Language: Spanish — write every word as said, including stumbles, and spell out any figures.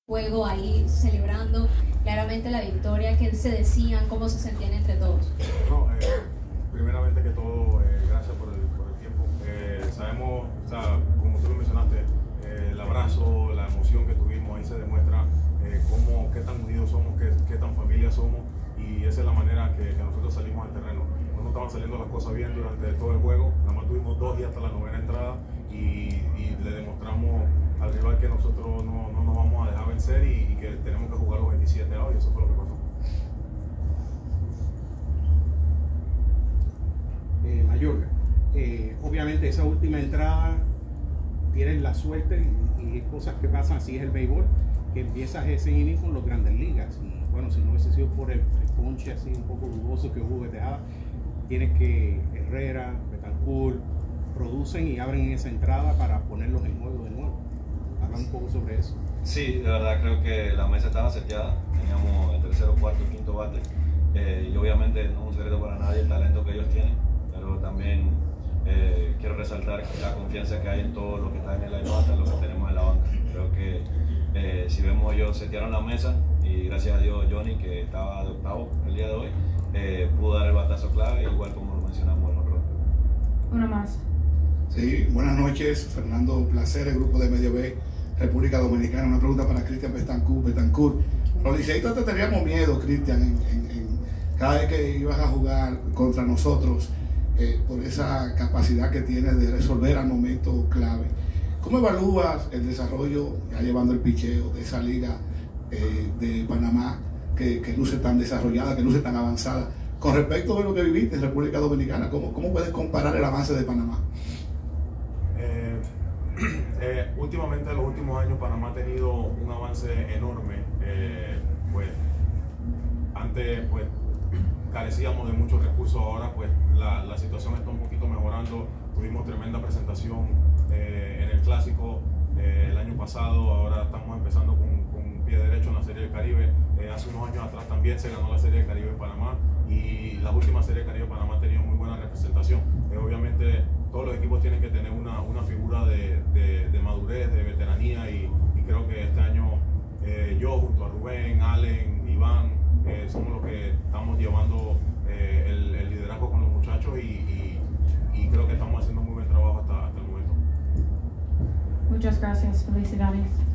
juego ahí celebrando claramente la victoria, que se decían, cómo se sentían entre todos. No, eh, primeramente que todo, eh, gracias por el, por el tiempo. Eh, sabemos, o sea, como tú lo mencionaste, eh, el abrazo, la emoción que tuvimos, ahí se demuestra eh, cómo, qué tan unidos somos, qué, qué tan familia somos, y esa es la manera que, que nosotros salimos al terreno. No estaban saliendo las cosas bien durante todo el juego, nada más tuvimos dos y hasta la novena entrada, y, y le demostramos al rival que nosotros no, no nos vamos a dejar vencer y, y que tenemos que jugar los veintisiete hoy, y eso fue lo que pasó. Eh, Mayorga, eh, obviamente esa última entrada tienes la suerte y, y cosas que pasan, así es el béisbol, que empiezas ese inning con los Grandes Ligas, y bueno, si no hubiese sido por el, el ponche así un poco dudoso que hubo de Tejada, tienes que Herrera, Betancourt producen y abren esa entrada para ponerlos en juego de nuevo. Habla un poco sobre eso. Sí, de verdad creo que la mesa estaba seteada, teníamos el tercero, cuarto, quinto bate, eh, y obviamente no es un secreto para nadie el talento que ellos tienen, pero también eh, quiero resaltar la confianza que hay en todos los que están en el line-up, hasta los que tenemos en la banca. Creo que eh, si vemos, ellos setearon la mesa y gracias a Dios Johnny, que estaba de octavo el día de hoy, eh, pudo dar el batazo clave, igual como lo mencionamos en otro. Uno más. Sí, buenas noches, Fernando, un placer, el grupo de Medio B, República Dominicana. Una pregunta para Cristian Betancourt. Betancourt, los liceístas te teníamos miedo, Cristian, en, en, en cada vez que ibas a jugar contra nosotros, eh, por esa capacidad que tienes de resolver al momento clave. ¿Cómo evalúas el desarrollo, ya llevando el picheo, de esa liga eh, de Panamá, que, que luce tan desarrollada, que luce tan avanzada, con respecto a lo que viviste en República Dominicana? ¿Cómo, cómo puedes comparar el avance de Panamá? Eh, eh, últimamente, en los últimos años, Panamá ha tenido un avance enorme. Eh, pues, antes, pues, carecíamos de muchos recursos, ahora pues la, la situación está un poquito mejorando. Tuvimos tremenda presentación eh, en el Clásico eh, el año pasado, ahora estamos empezando con, con pie derecho en la Serie del Caribe. Eh, hace unos años atrás también se ganó la Serie del Caribe en Panamá, y la última Serie del Caribe de Panamá ha tenido muy buena representación. Eh, obviamente todos los equipos tienen que tener una, una figura de, de, de madurez, de veteranía, y, y creo que este año eh, yo junto a Rubén, Allen, Iván, eh, somos los que estamos llevando eh, el, el liderazgo con los muchachos, y, y, y creo que estamos haciendo muy buen trabajo hasta, hasta el momento. Muchas gracias. Felicidades.